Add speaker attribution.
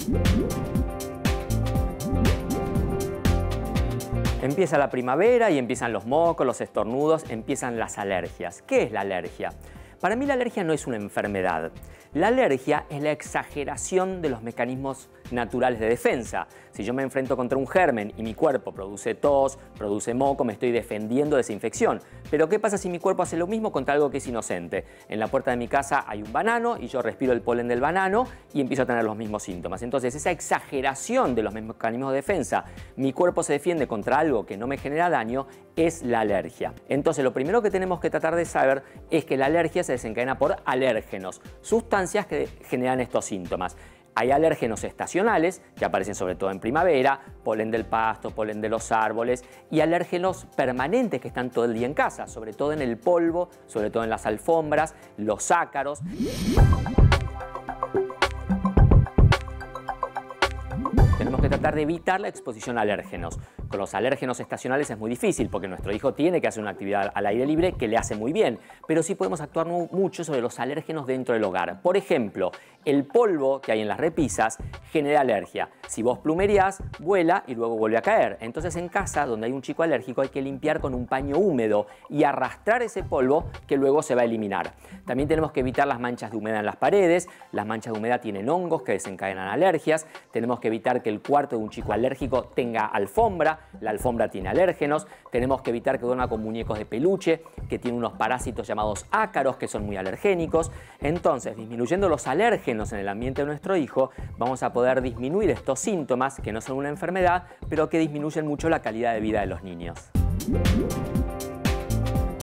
Speaker 1: Empieza la primavera y empiezan los mocos, los estornudos, empiezan las alergias. ¿Qué es la alergia? Para mí la alergia no es una enfermedad. La alergia es la exageración de los mecanismos naturales de defensa. Si yo me enfrento contra un germen y mi cuerpo produce tos, produce moco, me estoy defendiendo de esa infección. Pero ¿qué pasa si mi cuerpo hace lo mismo contra algo que es inocente? En la puerta de mi casa hay un banano y yo respiro el polen del banano y empiezo a tener los mismos síntomas. Entonces, esa exageración de los mecanismos de defensa, mi cuerpo se defiende contra algo que no me genera daño, es la alergia. Entonces, lo primero que tenemos que tratar de saber es que la alergia se desencadena por alérgenos, sustancias que generan estos síntomas. Hay alérgenos estacionales, que aparecen sobre todo en primavera, polen del pasto, polen de los árboles, y alérgenos permanentes que están todo el día en casa, sobre todo en el polvo, sobre todo en las alfombras, los ácaros. Tenemos que tratar de evitar la exposición a alérgenos. Con los alérgenos estacionales es muy difícil porque nuestro hijo tiene que hacer una actividad al aire libre que le hace muy bien, pero sí podemos actuar mucho sobre los alérgenos dentro del hogar. Por ejemplo, el polvo que hay en las repisas genera alergia. Si vos plumerías, vuela y luego vuelve a caer. Entonces en casa, donde hay un chico alérgico, hay que limpiar con un paño húmedo y arrastrar ese polvo que luego se va a eliminar. También tenemos que evitar las manchas de humedad en las paredes. Las manchas de humedad tienen hongos que desencadenan alergias. Tenemos que evitar que el cuarto de un chico alérgico tenga alfombra. La alfombra tiene alérgenos. Tenemos que evitar que duerma con muñecos de peluche que tienen unos parásitos llamados ácaros que son muy alergénicos. Entonces, disminuyendo los alérgenos en el ambiente de nuestro hijo, vamos a poder disminuir estos síntomas que no son una enfermedad, pero que disminuyen mucho la calidad de vida de los niños.